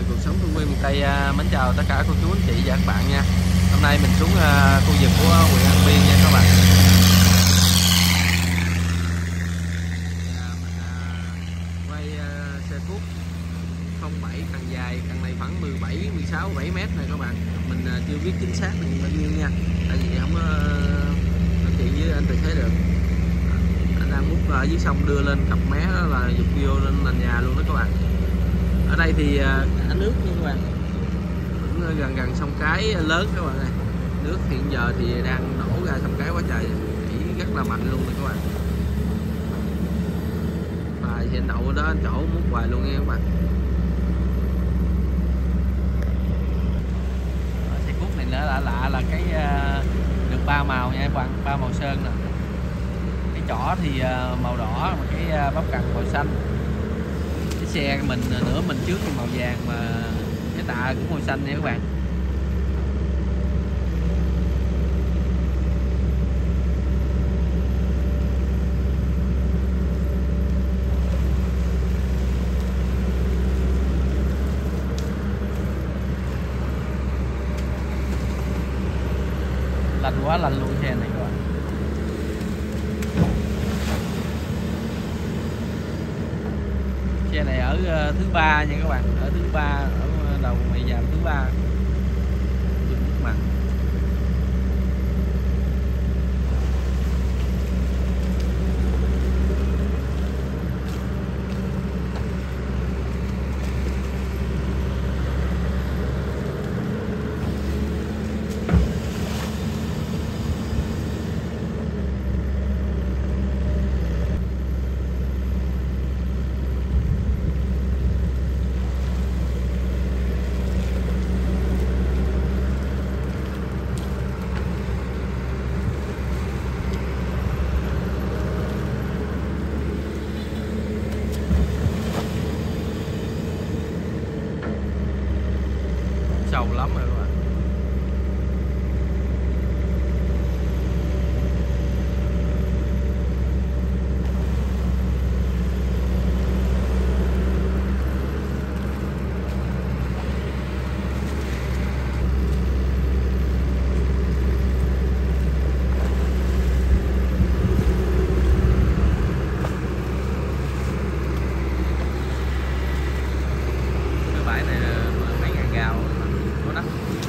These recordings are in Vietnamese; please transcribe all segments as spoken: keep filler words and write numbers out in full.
Cuộc sống thôn quê miền Tây mến chào tất cả cô chú anh chị và các bạn nha. Hôm nay mình xuống khu vực của huyện An Biên nha các bạn. Quay xe cuốc không bảy càng dài, càng này khoảng mười bảy, mười sáu, mười bảy mét này các bạn. Mình chưa biết chính xác là bao nhiêu nha, tại vì không có nói chuyện với anh tài xế được. Anh đang múc ở dưới sông đưa lên cặp mé đó là dục vô lên nền nhà luôn đó các bạn. Ở đây thì cả nước nha các bạn, cũng gần gần sông Cái lớn các bạn ơi. Nước hiện giờ thì đang đổ ra sông Cái quá trời, chảy rất là mạnh luôn nè các bạn. Và hiện đậu đó chỗ múc hoài luôn nha các bạn. Xe cuốc này nữa lạ lạ là cái được ba màu nha các bạn, ba màu sơn nè. Cái chỏ thì màu đỏ mà cái bắp cằn màu xanh. Cái xe mình nửa mình trước thì màu vàng mà cái tạ cũng màu xanh nha các bạn. Lạnh quá lạnh luôn xe này các bạn. Xe này ở thứ ba nha các bạn, ở thứ ba, ở đầu mày dàm thứ ba. Dùng nước mặn. Sâu lắm rồi các bạn. Cái bãi này mấy ngàn gào có đất.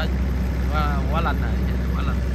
quá quá, quá lành rồi, quá lành.